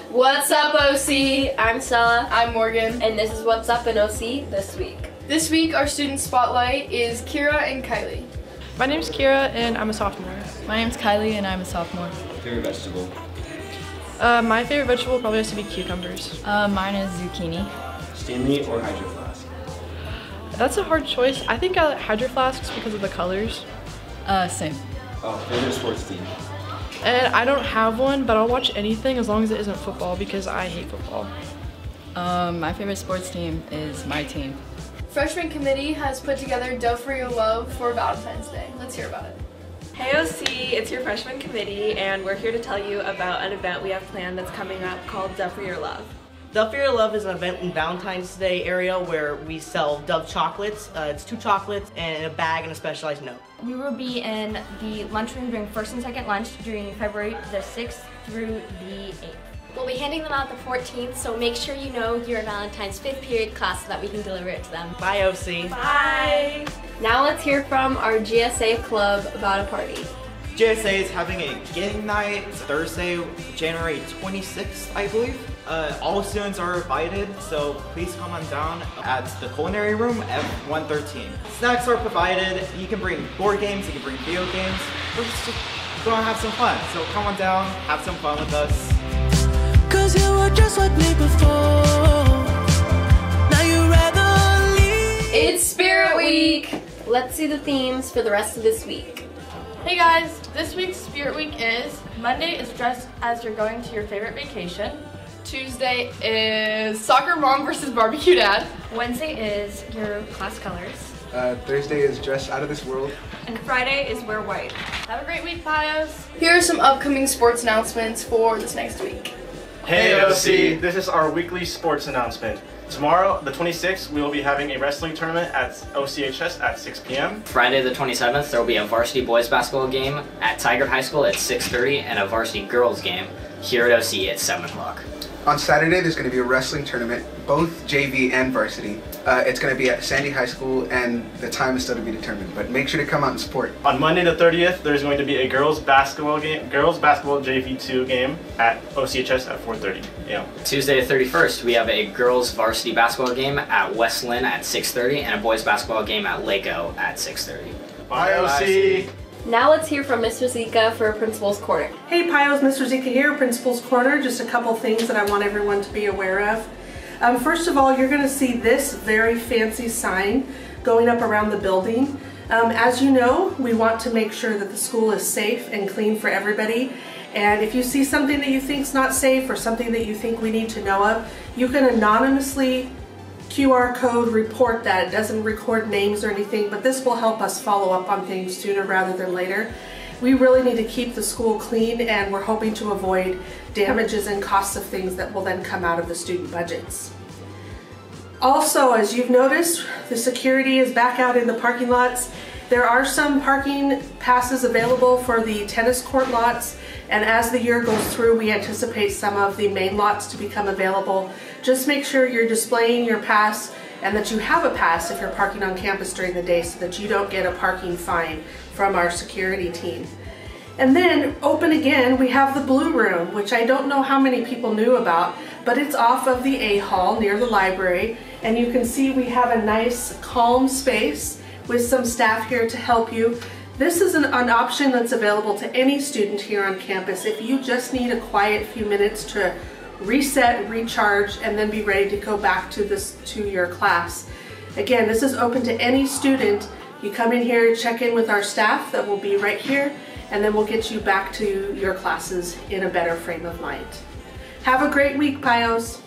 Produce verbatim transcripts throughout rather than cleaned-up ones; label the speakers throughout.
Speaker 1: What's up, O C?
Speaker 2: I'm Stella.
Speaker 3: I'm Morgan.
Speaker 2: And this is What's Up in O C this week.
Speaker 3: This week, our student spotlight is Kira and Kylie.
Speaker 4: My name's Kira, and I'm a sophomore.
Speaker 5: My name's Kylie, and I'm a sophomore.
Speaker 6: Favorite vegetable?
Speaker 4: Uh, my favorite vegetable probably has to be cucumbers.
Speaker 5: Uh, mine is zucchini.
Speaker 6: Stanley or Hydro Flask?
Speaker 4: That's a hard choice. I think I like Hydro Flasks because of the colors.
Speaker 5: Uh, same.
Speaker 6: Oh, favorite sports team?
Speaker 4: And I don't have one, but I'll watch anything as long as it isn't football because I hate football.
Speaker 5: Um, my favorite sports team is my team.
Speaker 3: Freshman committee has put together Dove for Your Love for Valentine's Day. Let's hear about it.
Speaker 7: Hey O C, it's your freshman committee, and we're here to tell you about an event we have planned that's coming up called Dove for Your Love.
Speaker 8: Dove for Your Love is an event in Valentine's Day area where we sell Dove chocolates. Uh, it's two chocolates and a bag and a specialized note.
Speaker 9: We will be in the lunchroom during first and second lunch during February the sixth through the eighth.
Speaker 10: We'll be handing them out the fourteenth, so make sure you know your Valentine's fifth period class so that we can deliver it to them.
Speaker 8: Bye, O C.
Speaker 7: Bye!
Speaker 2: Now let's hear from our G S A club about a party.
Speaker 11: G S A is having a game night Thursday, January twenty-sixth, I believe. Uh, all students are invited, so please come on down at the culinary room, F one thirteen. Snacks are provided. You can bring board games, you can bring video games. We're just gonna have some fun. So come on down, have some fun with us.
Speaker 12: Cause you were just like me before. Now you rather leave.
Speaker 2: It's Spirit Week! Let's see the themes for the rest of this week.
Speaker 3: Hey guys, this week's Spirit Week is Monday is dressed as you're going to your favorite vacation. Tuesday is soccer mom versus barbecue dad.
Speaker 9: Wednesday is your class colors.
Speaker 13: Uh, Thursday is dress out of this world.
Speaker 7: And Friday is wear white.
Speaker 3: Have a great week, Pios. Here are some upcoming sports announcements for this next week.
Speaker 14: Hey O C, this is our weekly sports announcement. Tomorrow, the twenty-sixth, we will be having a wrestling tournament at O C H S at six p m
Speaker 15: Friday the twenty-seventh, there will be a varsity boys basketball game at Tiger High School at six thirty and a varsity girls game here at O C at seven o'clock.
Speaker 13: On Saturday, there's going to be a wrestling tournament, both J V and varsity. Uh, it's going to be at Sandy High School, and the time is still to be determined, but make sure to come out and support.
Speaker 14: On Monday the thirtieth, there's going to be a girls basketball game, girls basketball J V two game at O C H S at four thirty a m
Speaker 15: Tuesday the thirty-first, we have a girls varsity basketball game at West Lynn at six thirty and a boys basketball game at Laco at six thirty.
Speaker 14: Bye O C!
Speaker 2: Now let's hear from Mister Zika for Principal's Corner.
Speaker 16: Hey Pios, Mister Zika here, Principal's Corner. Just a couple things that I want everyone to be aware of. Um, first of all, you're going to see this very fancy sign going up around the building. Um, as you know, we want to make sure that the school is safe and clean for everybody. And if you see something that you think is not safe or something that you think we need to know of, you can anonymously Q R code report that. It doesn't record names or anything, but this will help us follow up on things sooner rather than later. We really need to keep the school clean, and we're hoping to avoid damages and costs of things that will then come out of the student budgets. Also, as you've noticed, the security is back out in the parking lots. There are some parking passes available for the tennis court lots, and as the year goes through, we anticipate some of the main lots to become available. Just make sure you're displaying your pass and that you have a pass if you're parking on campus during the day so that you don't get a parking fine from our security team. And then, open again, we have the Blue Room, which I don't know how many people knew about, but it's off of the A Hall near the library, and you can see we have a nice calm space with some staff here to help you. This is an, an option that's available to any student here on campus if you just need a quiet few minutes to reset, recharge, and then be ready to go back to this to your class. Again, this is open to any student. You come in here, check in with our staff that will be right here, and then we'll get you back to your classes in a better frame of mind. Have a great week, Pios.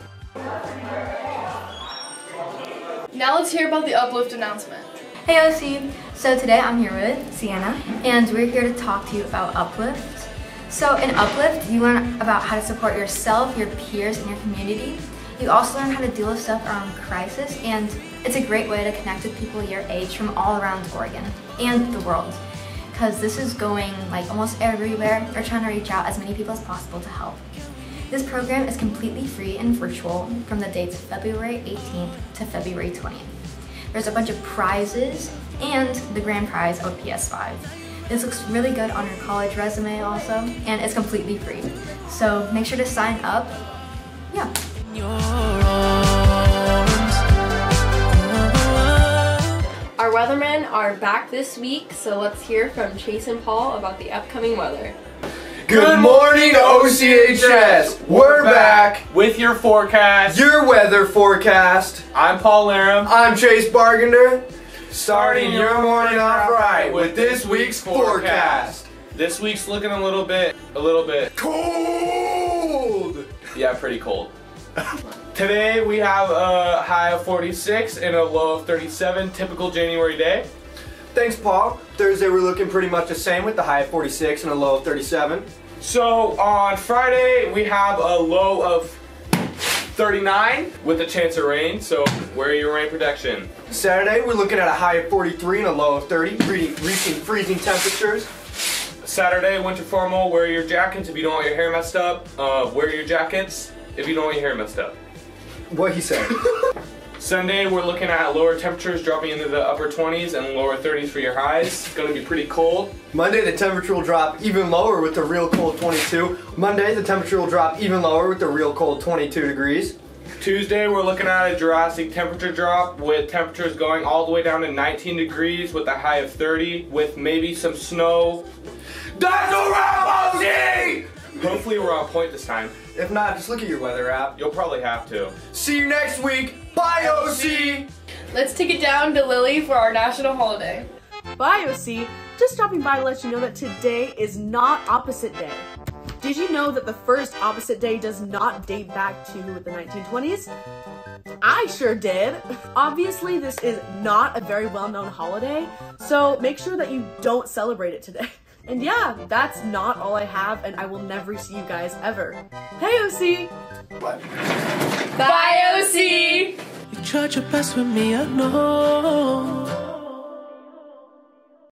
Speaker 3: Now let's hear about the Uplift announcement.
Speaker 9: Hey O C, so today I'm here with Sienna, and we're here to talk to you about Uplift. So in Uplift, you learn about how to support yourself, your peers, and your community. You also learn how to deal with stuff around crisis, and it's a great way to connect with people your age from all around Oregon and the world. Because this is going like almost everywhere. We're trying to reach out as many people as possible to help. This program is completely free and virtual from the dates of February eighteenth to February twentieth. There's a bunch of prizes and the grand prize of a P S five. This looks really good on your college resume also, and it's completely free. So make sure to sign up. Yeah.
Speaker 2: Our weathermen are back this week, so let's hear from Chase and Paul about the upcoming weather.
Speaker 17: Good morning, O C H S! We're back with your forecast. Your weather forecast. I'm Paul Laram. I'm Chase Bargender. Starting your morning off right with this week's forecast. This week's looking a little bit, a little bit cold. Yeah, pretty cold. Today we have a high of forty-six and a low of thirty-seven, typical January day.
Speaker 18: Thanks, Paul. Thursday we're looking pretty much the same with the high of forty-six and a low of thirty-seven.
Speaker 17: So on Friday we have a low of thirty-nine with a chance of rain, so wear your rain protection.
Speaker 18: Saturday we're looking at a high of forty-three and a low of thirty, reaching freezing temperatures.
Speaker 17: Saturday, winter formal, wear your jackets if you don't want your hair messed up. Uh, wear your jackets if you don't want your hair messed up.
Speaker 18: What he said.
Speaker 17: Sunday, we're looking at lower temperatures dropping into the upper twenties and lower thirties for your highs. It's going to be pretty cold.
Speaker 18: Monday, the temperature will drop even lower with the real cold twenty-two. Monday, the temperature will drop even lower with the real cold twenty-two degrees.
Speaker 17: Tuesday, we're looking at a drastic temperature drop with temperatures going all the way down to nineteen degrees with a high of thirty with maybe some snow. That's a wrap, O C! Hopefully we're on point this time.
Speaker 18: If not, just look at your weather app.
Speaker 17: You'll probably have to.
Speaker 18: See you next week. Bye, O C!
Speaker 1: Let's take it down to Lily for our national holiday.
Speaker 19: Bye, O C. Just stopping by to let you know that today is not opposite day. Did you know that the first opposite day does not date back to the nineteen twenties? I sure did. Obviously, this is not a very well-known holiday, so make sure that you don't celebrate it today. And yeah, that's not all I have, and I will never see you guys ever. Hey, O C!
Speaker 1: What? Bye, O C!
Speaker 12: You tried your best with me, I know.